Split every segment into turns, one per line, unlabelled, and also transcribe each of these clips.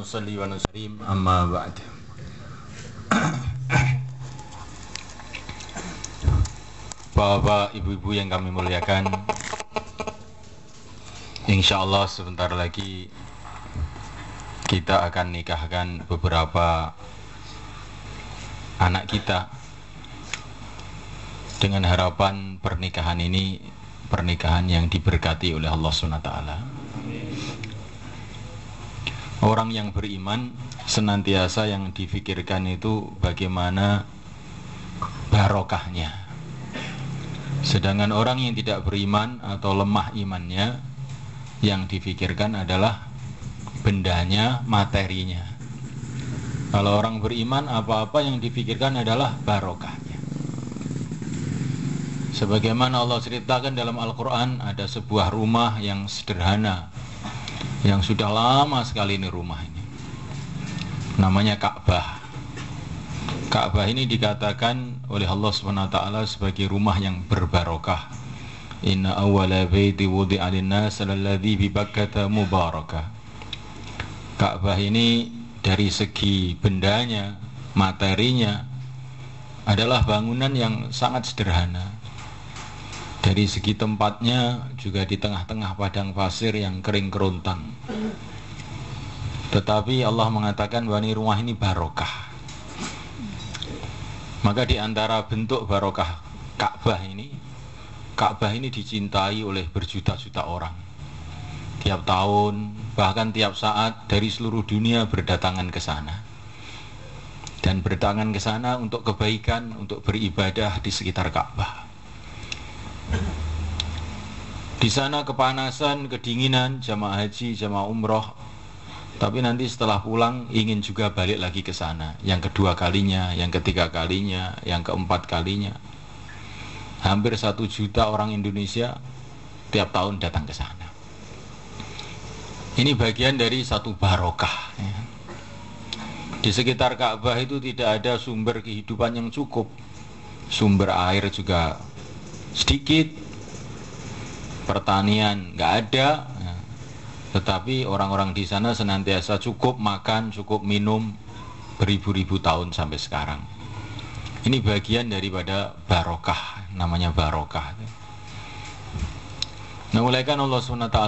nusalli wa nusallim amma ba'd. Bapak, ibu-ibu yang kami muliakan, insyaallah sebentar lagi kita akan nikahkan beberapa anak kita dengan harapan pernikahan ini pernikahan yang diberkati oleh Allah SWT. Orang yang beriman senantiasa yang difikirkan itu bagaimana barokahnya. Sedangkan orang yang tidak beriman atau lemah imannya, yang difikirkan adalah bendanya, materinya. Kalau orang beriman, apa-apa yang difikirkan adalah barokahnya. Sebagaimana Allah ceritakan dalam Al-Quran, ada sebuah rumah yang sederhana, yang sudah lama sekali ini rumah ini, namanya Ka'bah. Ka'bah ini dikatakan oleh Allah SWT sebagai rumah yang berbarokah. Inna awwala baiti wudi'a lin-nas alladzi bi Bakkah mubarakah. Ka'bah ini dari segi bendanya, materinya adalah bangunan yang sangat sederhana. Dari segi tempatnya juga di tengah-tengah padang pasir yang kering kerontang. Tetapi Allah mengatakan bahwa rumah ini barokah. Maka di antara bentuk barokah Ka'bah ini dicintai oleh berjuta-juta orang. Tiap tahun, bahkan tiap saat dari seluruh dunia berdatangan ke sana. Dan berdatangan ke sana untuk kebaikan, untuk beribadah di sekitar Ka'bah. Di sana kepanasan, kedinginan, jamaah haji, jamaah umroh. Tapi nanti setelah pulang ingin juga balik lagi ke sana. Yang kedua kalinya, yang ketiga kalinya, yang keempat kalinya. Hampir 1 juta orang Indonesia tiap tahun datang ke sana. Ini bagian dari satu barokah. Di sekitar Ka'bah itu tidak ada sumber kehidupan yang cukup. Sumber air juga sedikit, pertanian nggak ada, tetapi orang-orang di sana senantiasa cukup makan, cukup minum beribu-ribu tahun sampai sekarang. Ini bagian daripada barokah, namanya barokah. Nah, mulaikan Allah SWT,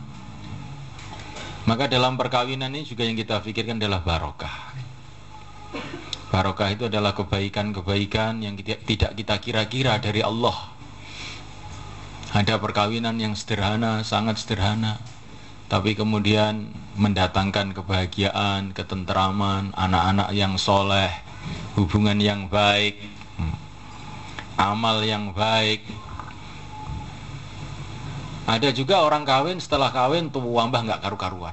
maka dalam perkawinan ini juga yang kita pikirkan adalah barokah. Barokah itu adalah kebaikan-kebaikan yang tidak kita kira-kira dari Allah. Ada perkawinan yang sederhana, sangat sederhana, tapi kemudian mendatangkan kebahagiaan, ketenteraman, anak-anak yang soleh, hubungan yang baik, amal yang baik. Ada juga orang kawin, setelah kawin tuh wambah nggak karu-karuan.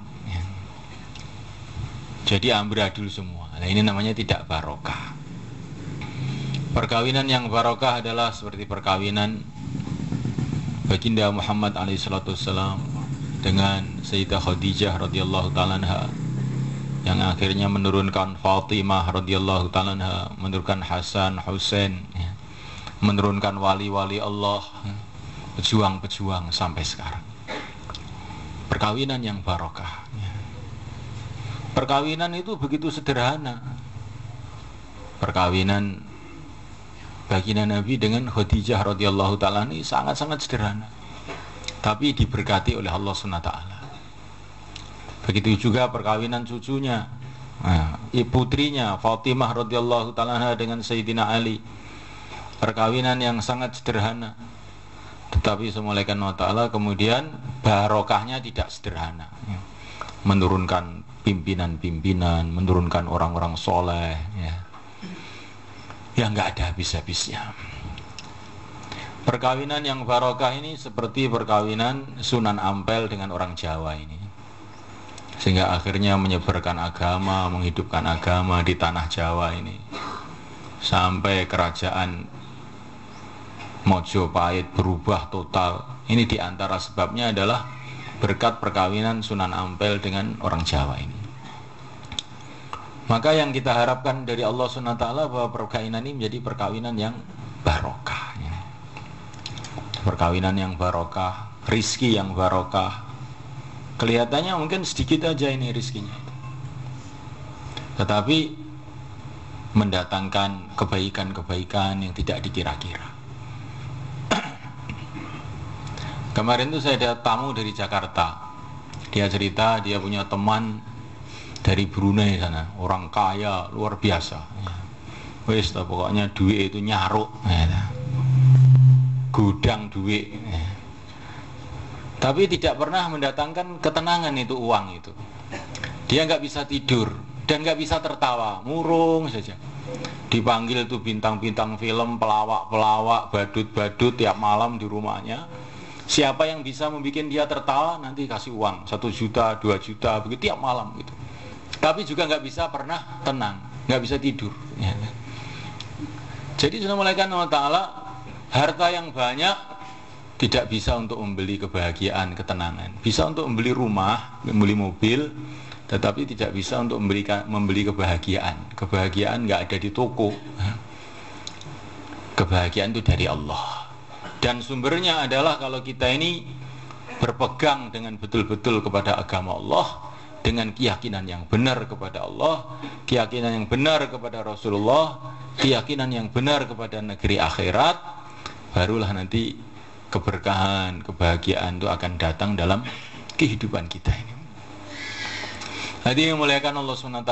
Jadi amburadul semua. Nah, ini namanya tidak barokah. Perkawinan yang barokah adalah seperti perkawinan Baginda Muhammad alaihissalam dengan Sayyidah Khadijah radhiyallahu ta'ala anha, yang akhirnya menurunkan Fatimah radhiyallahu ta'ala anha, menurunkan Hasan, Husain, menurunkan wali-wali Allah, pejuang-pejuang sampai sekarang. Perkawinan yang barokah. Perkawinan itu begitu sederhana. Perkawinan baginda Nabi dengan Khadijah radhiyallahu ta'ala ini sangat-sangat sederhana, tapi diberkati oleh Allah SWT. Begitu juga perkawinan cucunya, putrinya Fatimah radhiyallahu ta'ala dengan Sayyidina Ali. Perkawinan yang sangat sederhana, tetapi semulaikan Allah Ta'ala kemudian barokahnya tidak sederhana. Menurunkan pimpinan-pimpinan, menurunkan orang-orang soleh, yang nggak ada habis-habisnya. Perkawinan yang barokah ini seperti perkawinan Sunan Ampel dengan orang Jawa ini, sehingga akhirnya menyebarkan agama, menghidupkan agama di tanah Jawa ini, sampai kerajaan Mojopahit berubah total. Ini diantara sebabnya adalah berkat perkawinan Sunan Ampel dengan orang Jawa ini. Maka yang kita harapkan dari Allah SWT bahwa perkawinan ini menjadi perkawinan yang barokah. Perkawinan yang barokah, rizki yang barokah. Kelihatannya mungkin sedikit aja ini rizkinya. tetapi mendatangkan kebaikan-kebaikan yang tidak dikira-kira. Kemarin tuh saya ada tamu dari Jakarta. Dia cerita dia punya teman dari Brunei sana, orang kaya luar biasa. Wis pokoknya duit itu nyaruk, gudang duit. Tapi tidak pernah mendatangkan ketenangan itu uang itu. Dia nggak bisa tidur dan nggak bisa tertawa, murung saja. Dipanggil tuh bintang-bintang film, pelawak-pelawak, badut-badut tiap malam di rumahnya. Siapa yang bisa membuat dia tertawa nanti kasih uang 1 juta, 2 juta begitu tiap malam gitu. Tapi juga nggak bisa pernah tenang, nggak bisa tidur. Ya. Jadi sudah mulaikan Allah Ta'ala, harta yang banyak tidak bisa untuk membeli kebahagiaan, ketenangan. Bisa untuk membeli rumah, membeli mobil, tetapi tidak bisa untuk membeli kebahagiaan. Kebahagiaan nggak ada di toko. Kebahagiaan itu dari Allah. Dan sumbernya adalah kalau kita ini berpegang dengan betul-betul kepada agama Allah, dengan keyakinan yang benar kepada Allah, keyakinan yang benar kepada Rasulullah, keyakinan yang benar kepada negeri akhirat, barulah nanti keberkahan, kebahagiaan itu akan datang dalam kehidupan kita ini. Hadirin yang muliakan Allah SWT,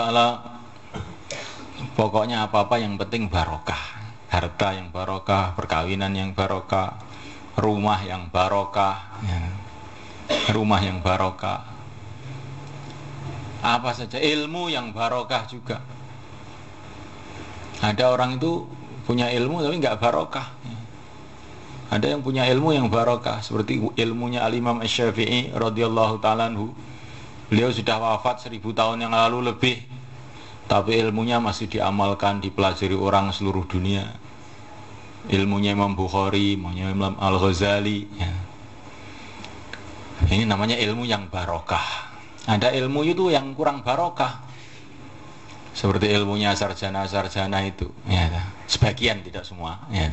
pokoknya apa-apa yang penting barokah. Harta yang barokah, perkawinan yang barokah, rumah yang barokah, rumah yang barokah, apa saja, ilmu yang barokah juga. Ada orang itu punya ilmu tapi nggak barokah. Ada yang punya ilmu yang barokah, seperti ilmunya Al-Imam Asy-Syafi'i radhiyallahu ta'ala anhu. Beliau sudah wafat 1000 tahun yang lalu lebih, tapi ilmunya masih diamalkan, dipelajari orang seluruh dunia. Ilmunya Imam Bukhari, ilmunya Imam Al-Ghazali, ya. Ini namanya ilmu yang barokah. Ada ilmu itu yang kurang barokah, seperti ilmunya sarjana-sarjana itu, ya, sebagian, tidak semua, ya,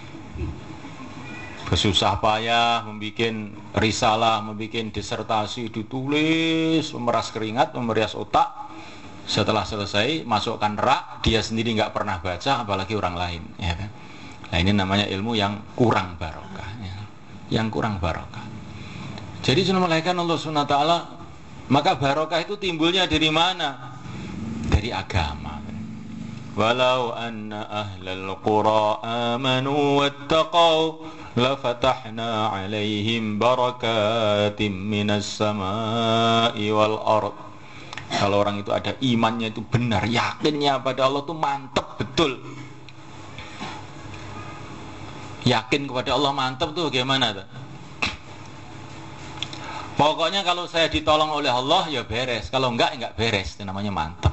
bersusah payah membuat risalah, membuat disertasi, ditulis, memeras keringat, memerias otak. Setelah selesai, masukkan rak, dia sendiri nggak pernah baca, apalagi orang lain, ya kan? Nah, ini namanya ilmu yang kurang barokah, ya. Yang kurang barokah. Jadi sunnah malaikat Allah SWT, maka barokah itu timbulnya dari mana? Dari agama. Walau anna ahlal qura amanu wattaqau lafatahna alaihim barakatim minas samai wal ard. Kalau orang itu ada imannya itu benar, yakinnya pada Allah itu mantap betul. Yakin kepada Allah mantap tuh gimana tuh? Pokoknya kalau saya ditolong oleh Allah ya beres, kalau enggak beres, itu namanya mantap.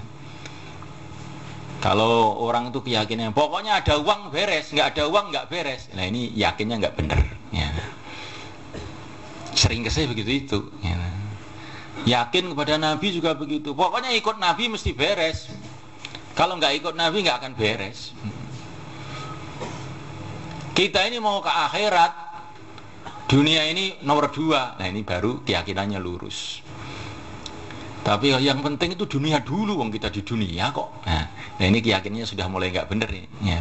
Kalau orang itu keyakinannya pokoknya ada uang beres, enggak ada uang enggak beres. Nah ini yakinnya enggak benar, ya. Sering kesih begitu itu, ya. Yakin kepada Nabi juga begitu. Pokoknya ikut Nabi mesti beres. Kalau enggak ikut Nabi enggak akan beres. Kita ini mau ke akhirat, dunia ini nomor 2. Nah ini baru keyakinannya lurus. Tapi yang penting itu dunia dulu, wong kita di dunia kok. Nah ini keyakinannya sudah mulai nggak bener nih. Ya.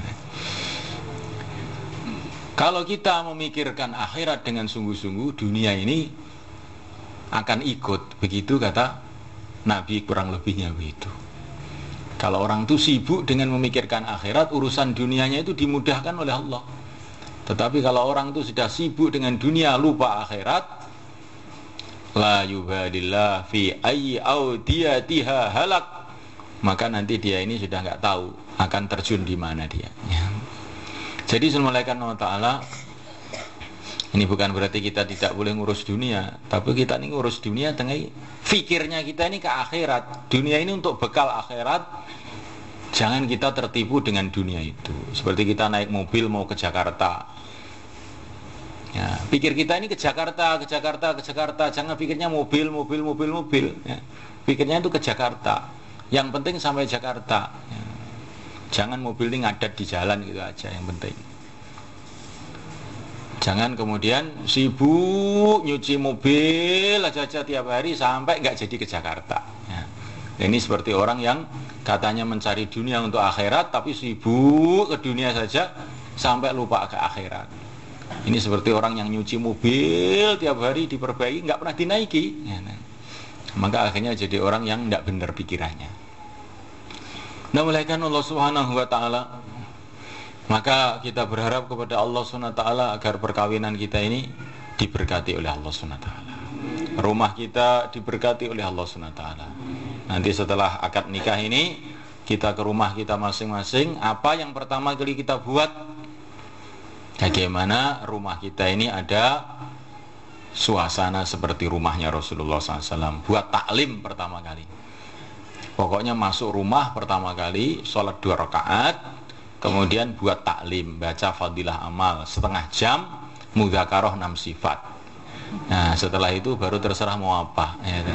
Kalau kita memikirkan akhirat dengan sungguh-sungguh, dunia ini akan ikut. Begitu kata Nabi, kurang lebihnya begitu. Kalau orang itu sibuk dengan memikirkan akhirat, urusan dunianya itu dimudahkan oleh Allah. Tetapi kalau orang itu sudah sibuk dengan dunia, lupa akhirat, la yubadillah fi ayyi audiyatiha halak, maka nanti dia ini sudah nggak tahu akan terjun di mana dia. Ya. Jadi Subhanallahi wa ta'ala, ini bukan berarti kita tidak boleh ngurus dunia, tapi kita ini ngurus dunia tengah fikirnya kita ini ke akhirat. Dunia ini untuk bekal akhirat. Jangan kita tertipu dengan dunia itu. Seperti kita naik mobil mau ke Jakarta. Ya, pikir kita ini ke Jakarta. Jangan pikirnya mobil. Ya. Pikirnya itu ke Jakarta. Yang penting sampai Jakarta. Ya. Jangan mobil ini ngadat di jalan gitu aja yang penting. Jangan kemudian sibuk nyuci mobil aja tiap hari sampai nggak jadi ke Jakarta. Ya. Ini seperti orang yang katanya mencari dunia untuk akhirat, tapi sibuk ke dunia saja sampai lupa ke akhirat. Ini seperti orang yang nyuci mobil tiap hari diperbaiki, nggak pernah dinaiki. Maka akhirnya jadi orang yang tidak benar pikirannya. Nah, melainkan Allah Subhanahu wa taala, maka kita berharap kepada Allah Subhanahu wa taala agar perkawinan kita ini diberkati oleh Allah Subhanahu wa taala. Rumah kita diberkati oleh Allah Subhanahu wa taala. Nanti setelah akad nikah ini, kita ke rumah kita masing-masing, apa yang pertama kali kita buat? Bagaimana rumah kita ini ada suasana seperti rumahnya Rasulullah SAW. Buat taklim pertama kali. Pokoknya masuk rumah pertama kali, sholat 2 rakaat, kemudian buat taklim, baca fadilah amal setengah jam, mudzakarah 6 sifat. Nah, setelah itu baru terserah mau apa. Ya.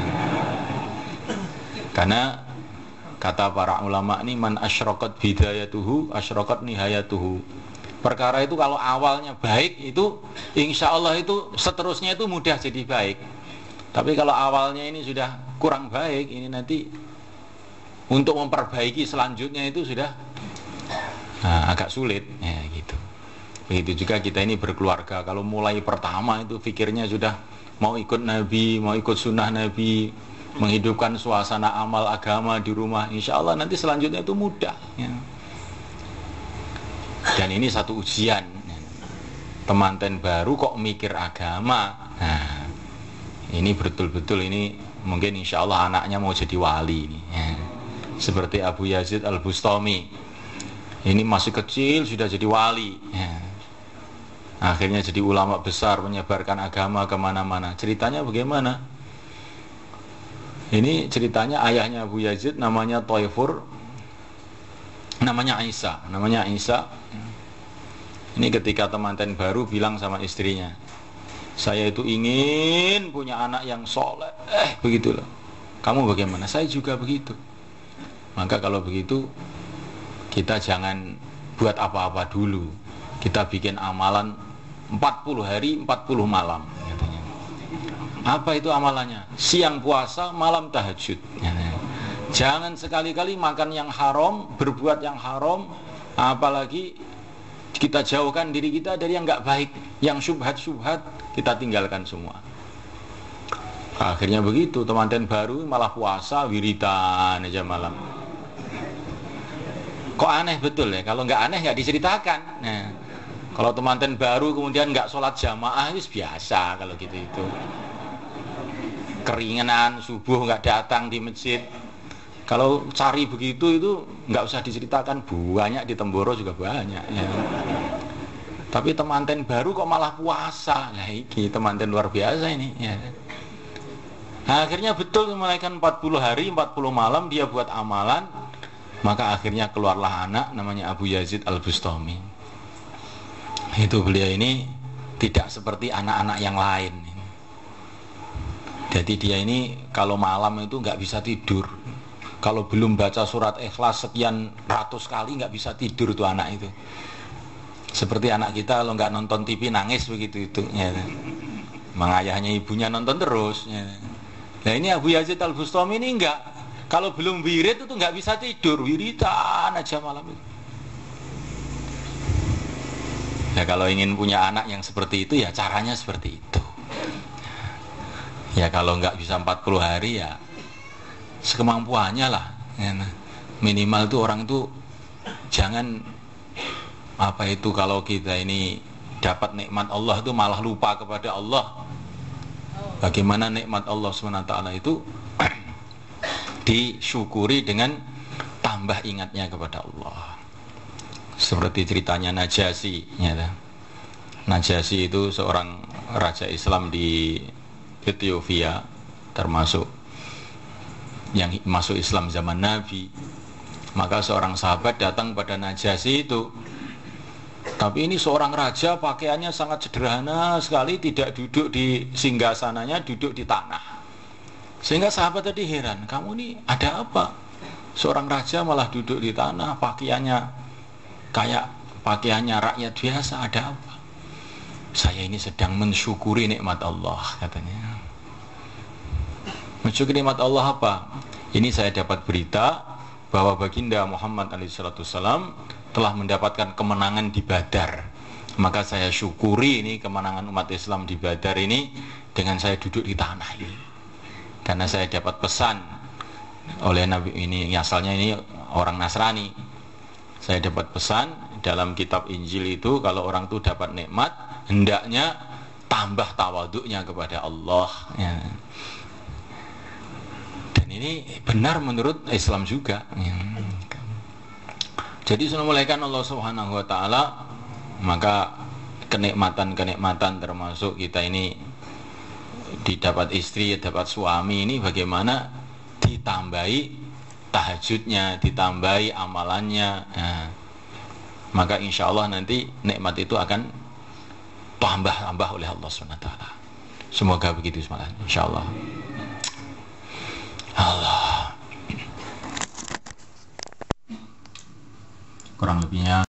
Karena kata para ulama ini, man asyraqat bidayatuhu asyraqat nihayatuhu. Perkara itu kalau awalnya baik itu insya Allah itu seterusnya itu mudah jadi baik. Tapi kalau awalnya ini sudah kurang baik, ini nanti untuk memperbaiki selanjutnya itu sudah agak sulit ya gitu. Begitu juga kita ini berkeluarga, kalau mulai pertama itu pikirnya sudah mau ikut Nabi, mau ikut sunnah Nabi, menghidupkan suasana amal agama di rumah, insya Allah nanti selanjutnya itu mudah ya. Dan ini satu ujian, temanten baru kok mikir agama. Nah, ini betul-betul ini mungkin insya Allah anaknya mau jadi wali ini ya. Seperti Abu Yazid Al-Bustami, ini masih kecil sudah jadi wali ya. Akhirnya jadi ulama besar, menyebarkan agama kemana-mana. Ceritanya bagaimana? Ini ceritanya ayahnya Abu Yazid namanya Thaifur, namanya Isa. Ini ketika temanten baru bilang sama istrinya, saya itu ingin punya anak yang soleh, begitulah. Kamu bagaimana? Saya juga begitu. Maka kalau begitu kita jangan buat apa-apa dulu. Kita bikin amalan 40 hari 40 malam katanya. Apa itu amalannya? Siang puasa, malam tahajud. Jangan sekali-kali makan yang haram, berbuat yang haram, apalagi kita jauhkan diri kita dari yang enggak baik, yang syubhat-syubhat kita tinggalkan semua. Akhirnya begitu, temanten baru malah puasa wiridan aja malam. Kok aneh betul ya? Kalau enggak aneh enggak diceritakan. Nah, kalau temanten baru kemudian enggak sholat jamaah itu biasa kalau gitu itu. Keringenan subuh enggak datang di masjid. Kalau cari begitu itu nggak usah diceritakan, banyak di Temboro juga banyak ya. Tapi temanten baru kok malah puasa, nah ini temanten luar biasa ini ya. Nah, akhirnya betul menaikkan 40 hari 40 malam dia buat amalan, maka akhirnya keluarlah anak namanya Abu Yazid Al-Bustami. Itu beliau ini tidak seperti anak-anak yang lain. Jadi dia ini kalau malam itu nggak bisa tidur. Kalau belum baca surat Ikhlas sekian ratus kali nggak bisa tidur tuh anak itu. Seperti anak kita kalau nggak nonton TV nangis begitu itu. Ya. Mengayahnya ibunya nonton terus. Ya. Nah ini Abu Yazid Al-Bustami ini enggak. Kalau belum wirid itu nggak bisa tidur, wiridan aja malam itu. Ya kalau ingin punya anak yang seperti itu ya caranya seperti itu. Ya kalau nggak bisa 40 hari ya sekemampuannya lah ya. Minimal tuh orang tuh jangan apa itu kalau kita ini dapat nikmat Allah itu malah lupa kepada Allah. Bagaimana nikmat Allah SWT itu disyukuri dengan tambah ingatnya kepada Allah. Seperti ceritanya Najasyi ya. Najasyi itu seorang raja Islam di Ethiopia, termasuk yang masuk Islam zaman Nabi. Maka seorang sahabat datang pada Najasyi itu. Tapi ini seorang raja pakaiannya sangat sederhana sekali, tidak duduk di singgasananya, duduk di tanah. Sehingga sahabat tadi heran, kamu ini ada apa? Seorang raja malah duduk di tanah, pakaiannya kayak pakaiannya rakyat biasa, ada apa? Saya ini sedang mensyukuri nikmat Allah, katanya. Mensyukuri nikmat Allah apa? Ini saya dapat berita bahwa baginda Muhammad alaihissalam telah mendapatkan kemenangan di Badar. Maka saya syukuri ini kemenangan umat Islam di Badar ini dengan saya duduk di tanah ini. Karena saya dapat pesan oleh Nabi ini, asalnya ini orang Nasrani. Saya dapat pesan dalam kitab Injil itu, kalau orang itu dapat nikmat, hendaknya tambah tawaduknya kepada Allah. Ya. Dan ini benar menurut Islam juga. Ya. Jadi mulaikan Allah Subhanahu Wa Taala, maka kenikmatan-kenikmatan termasuk kita ini didapat istri, dapat suami ini bagaimana ditambahi tahajudnya, ditambahi amalannya. Nah, maka insya Allah nanti nikmat itu akan tambah oleh Allah SWT. Semoga begitu semangat, insya Allah. Allah. Kurang lebihnya